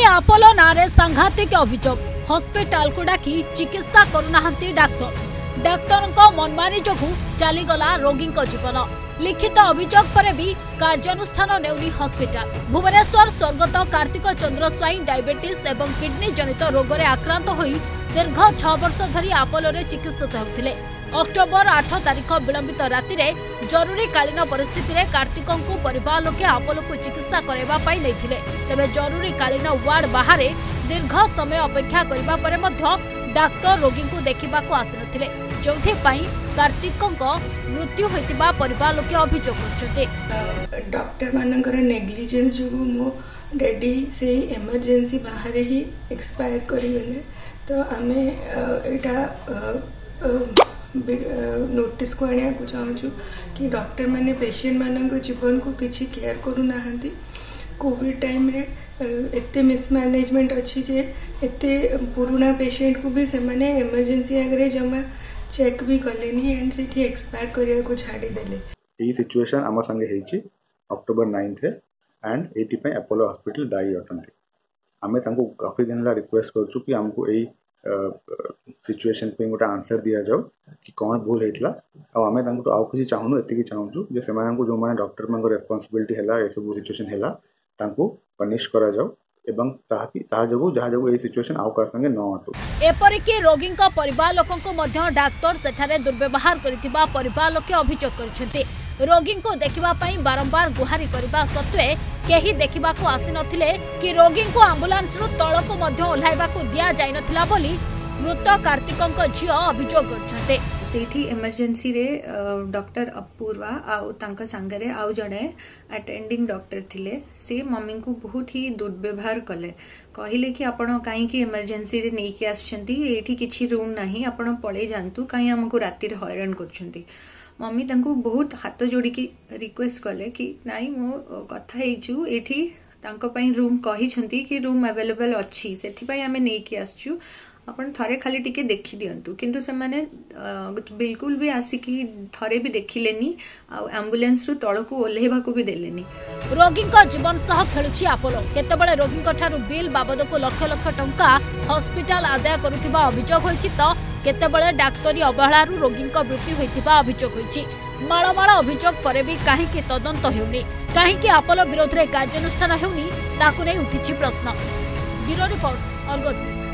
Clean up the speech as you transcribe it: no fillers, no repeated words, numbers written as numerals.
Apollo नारे सांघातिक अभियोग hospital को डाकी चिकित्सा करूनाहांती डाक्तर डाक्तर मनमानी जोगु चलीगला रोगी जीवन लिखित अभियोग पर भी कार्यानुष्ठान नेउनी हॉस्पिटल भुवनेश्वर स्वर्गत कार्तिक चंद्र स्वाई डायबिटीज एवं किडनी जनित रोग में आक्रांत होई दीर्घ 6 वर्ष धरी आपोलो रे चिकित्सित होउथिले। अक्टोबर 8 तारिख विलंबित राति जरूरी कालीन परिस्थिति रे कार्तिकों को परिवार लोके आपोलो को चिकित्सा करबा पाई नैथिले। तबे जरूरी कालीन वार्ड बाहर दीर्घ समय अपेक्षा करबा परे मध्य डाक्तर रोगी को देखा आसिनथिले, जोथि पई कार्तिकों मृत्यु होइतिबा परिवार लोके अभियोग करछते। डॉक्टर मानकर नेग्लिजेंस जो मो डैडी से इमरजेंसी बाहर ही एक्सपायर करी गले, तो आमे एटा नोटिस को आने को चाहूँ कि डॉक्टर माने पेशेंट मान जीवन को किसी केयर करूना। कोविड टाइम रे एते मिसमैनेजमेंट अच्छी जे एते पुराना पेशेंट को भी से माने इमरजेंसी आगे जमा चेक भी कलेनी एंड सिटी एक्सपायर करिया को छाड़ी देले। ई सिचुएशन आम संगे हेची अक्टोबर 9 थे एंड एति पे अपोलो हॉस्पिटल दायी अटंती। आमे तांको काफी दिन ला रिक्वेस्ट करछु कि हमको एई सिचुएशन पे गोटे आंसर दिया जाओ कि कौन भूल होता आ आमे तांको आउ किसी चाहूनु एति चाहूँ जे सेमानंको जो माने डॉक्टर मान रेस्पॉन्सिबिलिटी हैला ए सब सिचुएशन हैला तांको पनिश करा जाओ एवं ताकि ता जगो जहा जगो ए सिचुएशन आउ का संगे न अटो। एपरिक रोगी परिवार लोकों को मध्य डाक्तर सेठारे दुर्व्यवहार करिथिबा परिवार लोके अभियोग करछन्ते। रोगी को देखिबा पई बारंबार गुहारी करबा सत्वे केही देखिबा को आसी नथिले कि रोगी को एम्बुलेंस रु तळ को मध्य ओल्हाइबा को दिया जाय नथिला बोली मृत कार्तिकंक झियो अभियोग करछन्ते। सेठी इमरजेंसी रे डॉक्टर अपूर्वा आउ तांका संगरे आउ जणे अटेंडिंग डॉक्टर थिले, से मम्मी को बहुत ही दुर्व्यवहार कले। कहिले कि आपण काई कि इमरजेंसी रे नेकी आछंती, एठी किछि रूम नाही, आपण पळे जानतु काई हमको राती रे हैरान करछंती। मम्मी तांको बहुत हाथ जोड़ी की रिक्वेस्ट कले कि नाई मो कथा हेचु एठी तांको पई रूम कही छंती कि रूम अवेलेबल अछि, सेथि पई हमें नेकी आछू, आपण थरे खाली टिके देखि दियंतु। किंतु से माने बिल्कुल भी आसिकी थरे भी देखिलेनी आ एम्बुलेंस रु तळ को ओल्हेबा को भी देलेनी। रोगी जीवन सह खेलुछि आपोलो। केतेबेले रोगी ठारू बिल बाबद को लक्ष लक्ष टंका हॉस्पिटल आदाय करुथिबा अभियोग होइछि, तो केतेबेले डाक्तरी अवहेलारू रोगी मृत्यु होइथिबा अभियोग होइछि। माळमाळ अभियोग परे भी काहेकि तदंत हेउनी, काहेकि आपोलो विरोध रे कार्यानुष्ठान हेउनी, ताकु नै उठिछि प्रश्न। Bureau report, Argus.